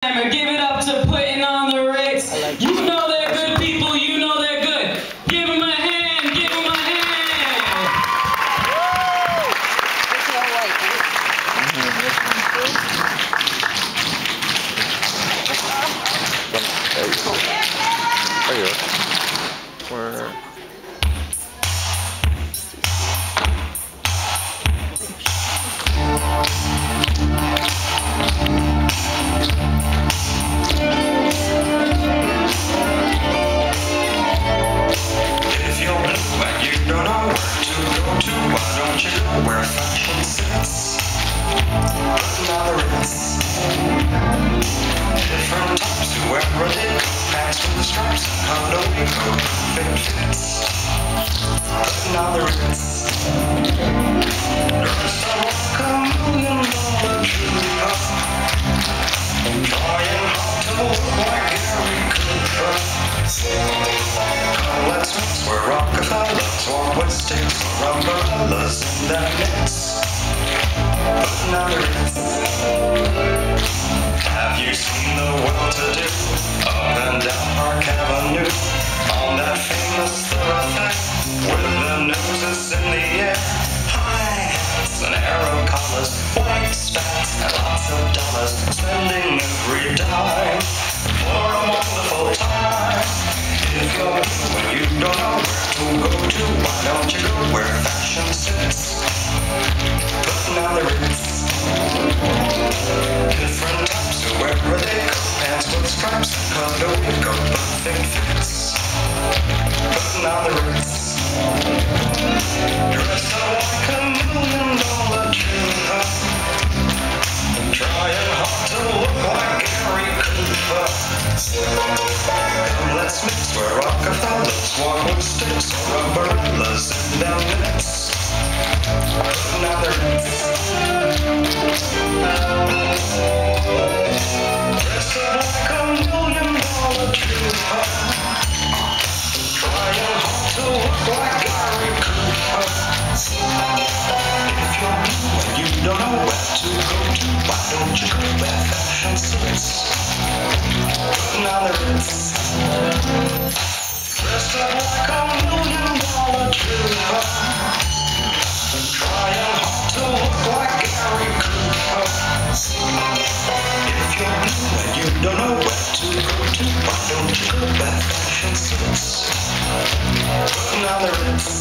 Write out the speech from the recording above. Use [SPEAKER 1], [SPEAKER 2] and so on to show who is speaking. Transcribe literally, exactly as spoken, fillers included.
[SPEAKER 1] Oppenheimer. Give it up to Putting on the Ritz. You know they're good people. You know they're good. Give them a hand. Give them a hand.
[SPEAKER 2] There you go. Where?
[SPEAKER 3] If you're blue and you don't know where to go to, why don't you go where fashion sits? Another Ritz. Different types who wear a dick, pants with the stripes, how do we go? Fit fits. Another Ritz. Dressed like a million dollar trooper, trying hard to look like Gary Cooper. Come, let's mix where Rockefellers walk with sticks or umbrellas in their midst. Another Ritz. Have you seen the well-to-do up and down Park Avenue on that famous thoroughfare with the noses in the air? High hats and arrow collars, white spats and lots of dollars, spending every dime for a wonderful time. If you're blue and you don't know where to go to, why don't you go where fashion sits? Another Ritz. Different types who wear a dick, pants with stripes and color we go perfect fits. Another Ritz. Dressed up like a million dollar trooper, trying hard to look like Gary Cooper. Come, let's mix where Rockefellers walk with sticks or umbrellas in their midst. Another Ritz. Dressed up like a million dollar trooper, trying hard to look like Gary Cooper. If you're blue and you don't know where to go to, why don't you go where fashion sits? Another Ritz. Dressed up like a million dollar trooper, trying hard to look like Gary Cooper. If you're blue and you don't know where to go to, why don't you go where fashion sits? Another Ritz.